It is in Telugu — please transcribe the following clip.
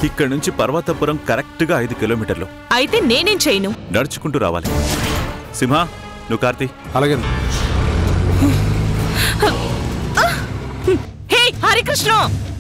ఇక్కడ నుంచి పర్వతపురం కరెక్ట్గా 5 కిలోమీటర్లు. అయితే నేనేం చేయను? నడుచుకుంటూ రావాలి. సింహ, నువ్వు కార్తీ. అలాగే. హే హరికృష్ణ!